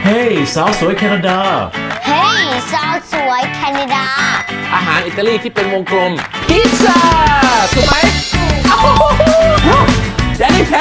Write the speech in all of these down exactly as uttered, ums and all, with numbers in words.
ฮ้ยสาวสวยแคนาดาเฮ้ยสาวสวยแคนาดาอาหารอิตาลีที่เป็นวงกลมพิซซ่าถูกไหมแดนนี่แพ้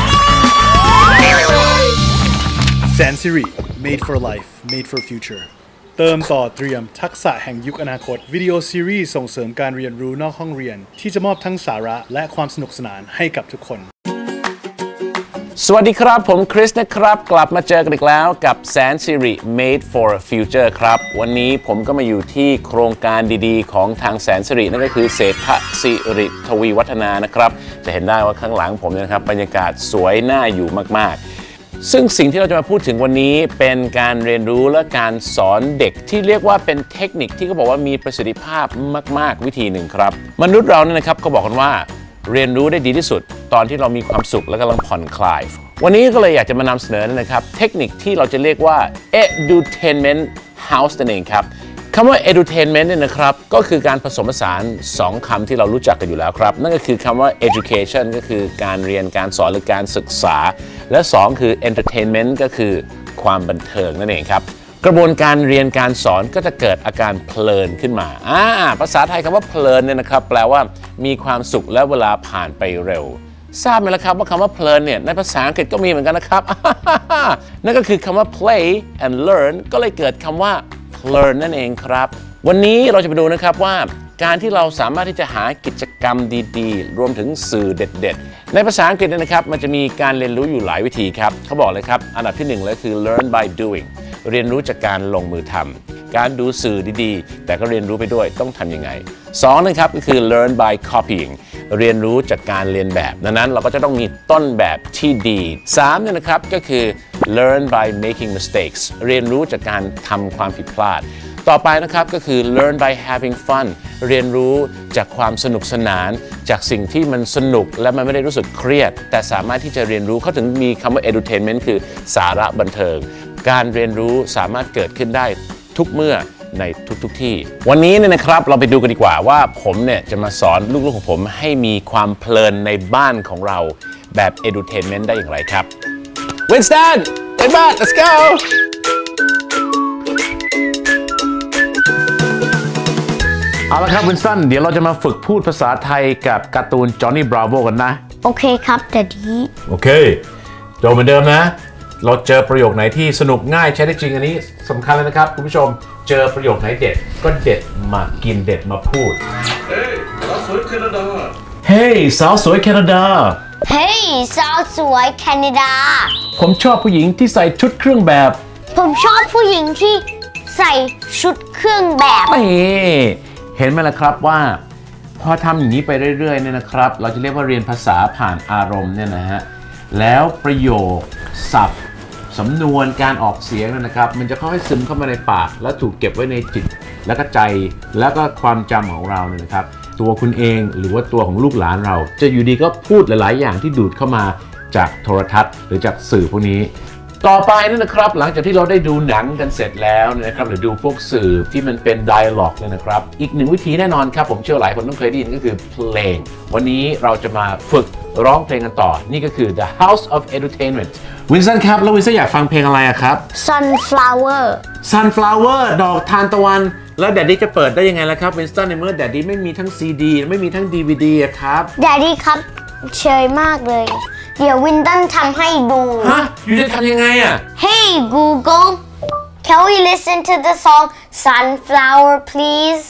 แสนสิริ made for life made for future เติมต่อเตรียมทักษะแห่งยุคอนาคตวิดีโอซีรีส์ส่งเสริมการเรียนรู้นอกห้องเรียนที่จะมอบทั้งสาระและความสนุกสนานให้กับทุกคนสวัสดีครับผมคริสนะครับกลับมาเจอกันอีกแล้วกับแสนสิริ made for future ครับวันนี้ผมก็มาอยู่ที่โครงการดีๆของทางแสนสิรินั่นก็คือเศรษฐศิริทวีวัฒนานะครับจะเห็นได้ว่าข้างหลังผมเนี่ยนะครับบรรยากาศสวยน่าอยู่มากๆซึ่งสิ่งที่เราจะมาพูดถึงวันนี้เป็นการเรียนรู้และการสอนเด็กที่เรียกว่าเป็นเทคนิคที่เขาบอกว่ามีประสิทธิภาพมากๆวิธีหนึ่งครับมนุษย์เราเนี่ยนะครับเขาบอกกันว่าเรียนรู้ได้ดีที่สุดตอนที่เรามีความสุขและกำลังผ่อนคลายวันนี้ก็เลยอยากจะมานำเสนอนะครับเทคนิคที่เราจะเรียกว่า edutainment house นั่นเองครับคำว่า edutainment เนี่ยนะครับก็คือการผสมผสานสองคำที่เรารู้จักกันอยู่แล้วครับนั่นก็คือคำว่า education ก็คือการเรียนการสอนหรือการศึกษาและสองคือ entertainment ก็คือความบันเทิงนั่นเองครับกระบวนการเรียนการสอนก็จะเกิดอาการเพลินขึ้นมาอ่าภาษาไทยคำว่าเพลินเนี่ยนะครับแปลว่ามีความสุขและเวลาผ่านไปเร็วทราบไหมล่ะครับว่าคำว่าเพลินเนี่ยในภาษาอังกฤษก็มีเหมือนกันนะครับ นั่นก็คือคำว่า play and learn ก็เลยเกิดคำว่าเพลินนั่นเองครับวันนี้เราจะไปดูนะครับว่าการที่เราสามารถที่จะหากิจกรรมดีๆรวมถึงสื่อเด็ดๆในภาษาอังกฤษนะครับมันจะมีการเรียนรู้อยู่หลายวิธีครับเขาบอกเลยครับอันดับที่หนึ่งเลยคือ learn by doing เรียนรู้จากการลงมือทำการดูสื่อดีๆแต่ก็เรียนรู้ไปด้วยต้องทำยังไงสองนะครับก็คือ learn by copying เรียนรู้จากการเรียนแบบดังนั้นเราก็จะต้องมีต้นแบบที่ดีสามเนี่ยนะครับก็คือ learn by making mistakes เรียนรู้จากการทำความผิดพลาดต่อไปนะครับก็คือ learn by having fun เรียนรู้จากความสนุกสนานจากสิ่งที่มันสนุกและมันไม่ได้รู้สึกเครียดแต่สามารถที่จะเรียนรู้เขาถึงมีคำว่า edutainment คือสาระบันเทิงการเรียนรู้สามารถเกิดขึ้นได้ทุกเมื่อในทุกๆ ที่วันนี้เนี่ยนะครับเราไปดูกันดีกว่าว่าผมเนี่ยจะมาสอนลูกๆของผมให้มีความเพลินในบ้านของเราแบบ edutainment ได้อย่างไรครับ Winston เอ็ดบ้าน let's goเอาละครับวินสตันเดี๋ยวเราจะมาฝึกพูดภาษาไทยกับการ์ตูนจอห์นนี่บราโวกันนะโอเคครับเดดดี้โอเคโจเหมือนเดิมนะเราเจอประโยคไหนที่สนุกง่ายใช้ได้จริงอันนี้สำคัญเลยนะครับคุณผู้ชมเจอประโยคไหนเด็ดก็เด็ดมากินเด็ดมาพูดเฮ้ยสาวสวยแคนาดาเฮ้ยสาวสวยแคนาดาเฮ้ยสาวสวยแคนาดาผมชอบผู้หญิงที่ใส่ชุดเครื่องแบบผมชอบผู้หญิงที่ใส่ชุดเครื่องแบบนี่เห็นไหมล่ะครับว่าพอทำอย่างนี้ไปเรื่อยๆเนี่ยนะครับเราจะเรียกว่าเรียนภาษาผ่านอารมณ์เนี่ยนะฮะแล้วประโยคศัพท์สำนวนการออกเสียงนะครับมันจะค่อยๆซึมเข้ามาในปากแล้วถูกเก็บไว้ในจิตแล้วก็ใจแล้วก็ความจำของเราเนี่ยนะครับตัวคุณเองหรือว่าตัวของลูกหลานเราจะอยู่ดีก็พูดหลายๆอย่างที่ดูดเข้ามาจากโทรทัศน์หรือจากสื่อพวกนี้ต่อไปนั่นนะครับหลังจากที่เราได้ดูหนังกันเสร็จแล้วนะครับหรือดูพวกสื่อที่มันเป็น dialogue เนี่ยนะครับอีกหนึ่งวิธีแน่นอนครับผมเชื่อหลายคนต้องเคยได้ยินก็คือเพลงวันนี้เราจะมาฝึกร้องเพลงกันต่อนี่ก็คือ The House of Edutainment วินสันครับแล้ววินสันอยากฟังเพลงอะไรครับ Sunflower Sunflower ดอกทานตะวันแล้วแดดดี้จะเปิดได้ยังไงล่ะครับวินสันในเมื่อแดดดี้ไม่มีทั้ง ซี ดี ไม่มีทั้ง ดี วี ดี อะครับแดดดี้ครับเชยมากเลยเดี๋ยววินตันทำให้ดูฮะอยู่จะทำยังไงอ่ะ Hey Google can we listen to the song Sunflower please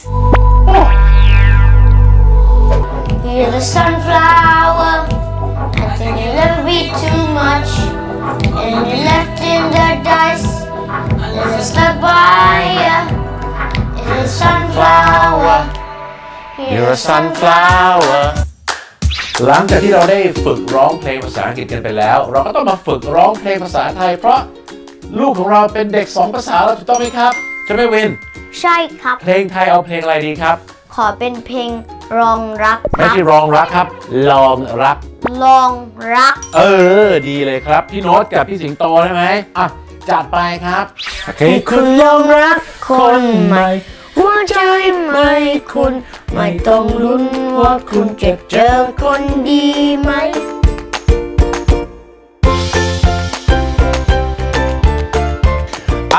You're the sunflower I think you love me too much and you left in the dust there's a slug by ya It's a sunflower You're a sunflowerหลังจากที่เราได้ฝึกร้องเพลงภาษาอังกฤษกันไปแล้วเราก็ต้องมาฝึกร้องเพลงภาษาไทยเพราะลูกของเราเป็นเด็กสองภาษาแล้วถูกต้องไหมครับใช่ไหมวินใช่ครับเพลงไทยเอาเพลงอะไรดีครับขอเป็นเพลงรองรักไม่ใช่รองรักครับลองรักลองรักเออดีเลยครับพี่โน้ตกับพี่สิงโตใช่ไหมอ่ะจัดไปครับให้คุณลองรักคนใหม่หัวใจไม่คุณไม่ต้องลุ้นว่าคุณจะเจอคนดีไหม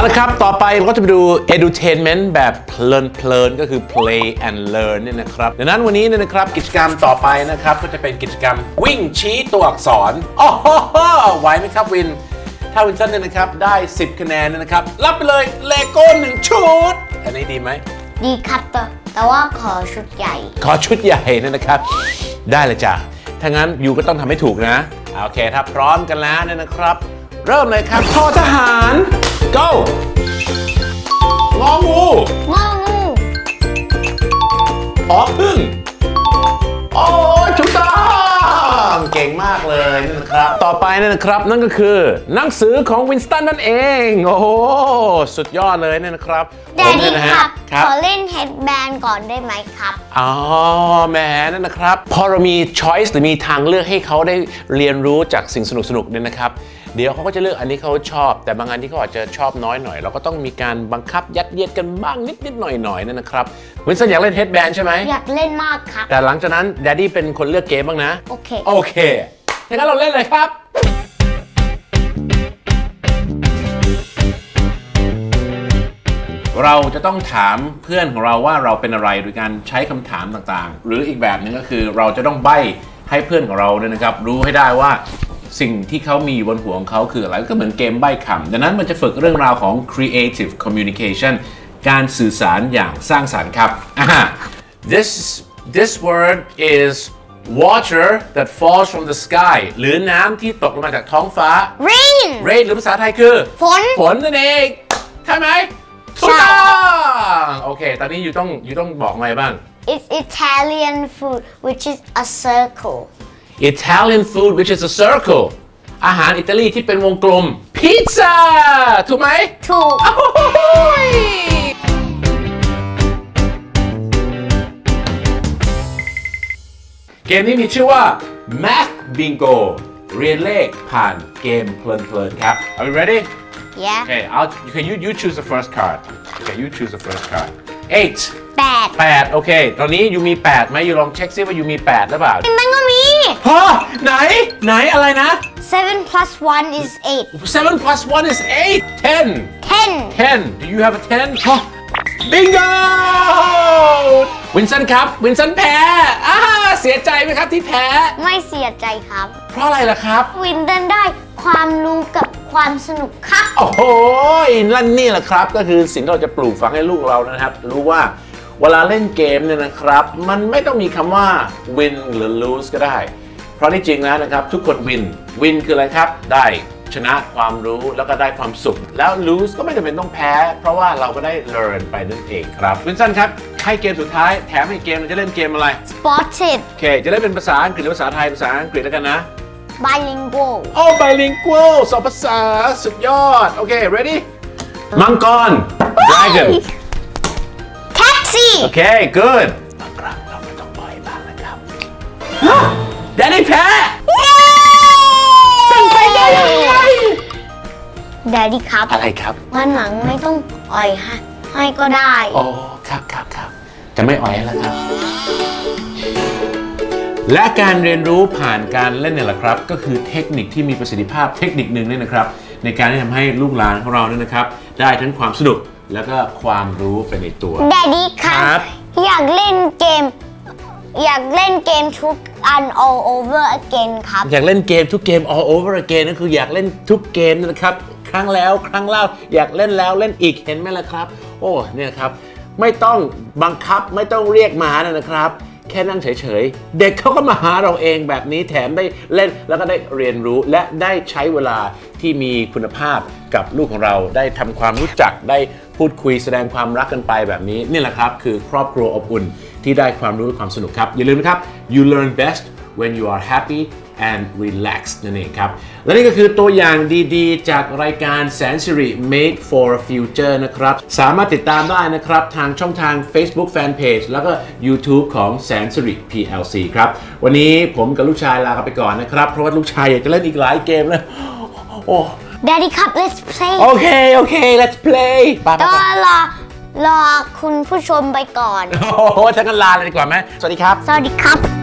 ละครับต่อไปเราก็จะไปดู edutainment แบบเพลินๆก็คือ play and learn เนี่ยนะครับดังนั้นวันนี้เนี่ยนะครับกิจกรรมต่อไปนะครับก็จะเป็นกิจกรรมวิ่งชี้ตัวอักษรโอ้โหไหวไหมครับวินถ้าวินสันเนี่ยนะครับได้สิบคะแนนนะครับรับไปเลยเลโก้หนึ่งชุดอันนี้ดีไหมดีครับแต่แต่ว่าขอชุดใหญ่ขอชุดใหญ่นะครับได้เลยจ้ะถ้างั้นยูก็ต้องทำให้ถูกนะโอเคถ้าพร้อมกันแล้วเนี่ยนะครับเริ่มเลยครับทอทหาร go งองูงองูผอพึ่งโอ้ถูกต้องเก่งมากเลยนะครับต่อไปเนี่ยนะครับนั่นก็คือหนังสือของวินสตันนั่นเองโอ้โหสุดยอดเลยเนี่ยนะครับแดดดี้ครับขอเล่นเฮดแบนก่อนได้ไหมครับอ๋อแหมนั่นนะครับพอเรามี choice หรือมีทางเลือกให้เขาได้เรียนรู้จากสิ่งสนุกๆเนี่ยนะครับเดี๋ยวเขาก็จะเลือกอันที่เขาชอบแต่บางอันที่เขาอาจจะชอบน้อยหน่อยเราก็ต้องมีการบังคับยัดเยียดกันบ้างนิดๆหน่อยๆนั่นนะครับวินสันอยากเล่นเฮดแบนใช่ไหมอยากเล่นมากครับแต่หลังจากนั้นแดดดี้เป็นคนเลือกเกมบ้างนะโอเคโอเคงั้นเราเล่นเลยครับเราจะต้องถามเพื่อนของเราว่าเราเป็นอะไรโดยการใช้คำถามต่างๆหรืออีกแบบนึงก็คือเราจะต้องใบ้ให้เพื่อนของเราเนี่ยนะครับรู้ให้ได้ว่าสิ่งที่เขามีอยู่บนหัวของเขาคืออะไรก็เหมือนเกมใบ้คำดังนั้นมันจะฝึกเรื่องราวของ creative communication การสื่อสารอย่างสร้างสรรค์ครับ this this word is water that falls from the sky หรือน้ำที่ตกลงมาจากท้องฟ้า rain rain หรือภาษาไทยคือฝนฝนนั่นเองใช่ไหมถูกต้องโอเคตอนนี้อยู่ต้องอยู่ต้องบอกอะไรบ้าง It's Italian food which is a circle Italian food which is a circle อาหารอิตาลีที่เป็นวงกลมพิซซ่าถูกไหมถูกเกมนี้มีชื่อว่า Math Bingo เรียนเลขผ่านเกมเพลินๆครับ Are you ready? Yeah. Okay, I'll, okay, you you choose the first card. Okay, you choose the first card. Eight. แปดแปดโอเคตอนนี้ยูมีแปดไหมยูลองเช็คซิว่ายูมีแปดหรือเปล่ามันก็มีฮะไหนไหนอะไรนะ seven plus one is eight seven plus one is eight ten ten ten do you have a ten ฮะ bingo วินสันครับวินสันแพ้อ่าเสียใจไหมครับที่แพ้ไม่เสียใจครับเพราะอะไรล่ะครับวินสันได้ความรู้กับความสนุกครับโอ้โหนั่นนี่แหละครับก็คือสิ่งที่เราจะปลูกฝังให้ลูกเรานะครับรู้ว่าเวลาเล่นเกมเนี่ยนะครับมันไม่ต้องมีคำว่า win หรือ lose ก็ได้เพราะที่จริงแล้วนะครับทุกคน win win คืออะไรครับได้ชนะความรู้แล้วก็ได้ความสุขแล้ว lose ก็ไม่จำเป็นต้องแพ้เพราะว่าเราก็ได้ learn ไปนั่นเองครับวินสันครับให้เกมสุดท้ายแถมให้เกมเราจะเล่นเกมอะไร Spotted โอเคจะเล่นเป็นภาษาอังกฤษหรือภาษาไทยภาษาอังกฤษแล้วกันนะ bilingual โอ้ bilingual สองภาษาสุดยอดโอเค ready มังกร dragon taxi โอเค good บางครั้งเราไม่ต้องปล่อยบ้างนะครับแดนนี่แพ้เป็นไปได้ยังไงแดดดี้ครับอะไรครับวันหลังไม่ต้องอ่อยให้ให้ก็ได้โอ้ครับครับครับจะไม่อ่อยแล้วครับและการเรียนรู้ผ่านการเล่นเนี่ยแหละครับก็คือเทคนิคที่มีประสิทธิภาพเทคนิคหนึ่งเนี่ยนะครับในการที่ทำให้ลูกหลานของเราเนี่ยนะครับได้ทั้งความสนุกแล้วก็ความรู้ไปในตัวแดดดี้ครับอยากเล่นเกมอยากเล่นเกมทุกอัน all over again ครับอยากเล่นเกมทุกเกม all over again นั่นคืออยากเล่นทุกเกมนะครับครั้งแล้วครั้งเล่าอยากเล่นแล้วเล่นอีกเห็นไหมล่ะครับโอ้เนี่ยครับไม่ต้องบังคับไม่ต้องเรียกมานะครับแค่นั่งเฉยๆเด็กเขาก็มาหาเราเองแบบนี้แถมได้เล่นแล้วก็ได้เรียนรู้และได้ใช้เวลาที่มีคุณภาพกับลูกของเราได้ทำความรู้จักได้พูดคุยแสดงความรักกันไปแบบนี้นี่แหละครับคือครอบครัวอบอุ่นที่ได้ความรู้และความสนุกครับอย่าลืมนะครับ you learn best when you are happy and relaxed นั่นเองครับและนี่ก็คือตัวอย่างดีๆจากรายการแสนสิริ Made for Future นะครับสามารถติดตามได้นะครับทางช่องทาง Facebook Fanpage แล้วก็ YouTube ของแสนสิริ พี แอล ซี ครับวันนี้ผมกับลูกชายลากันไปก่อนนะครับเพราะว่าลูกชายอยากจะเล่นอีกหลายเกมเลยโอ้ Daddy ครับ let's play โอเคโอเค let's play ก็รอรอคุณผู้ชมไปก่อนโอ้โหถ้างั้นลาเลยดีกว่าไหมสวัสดีครับสวัสดีครับ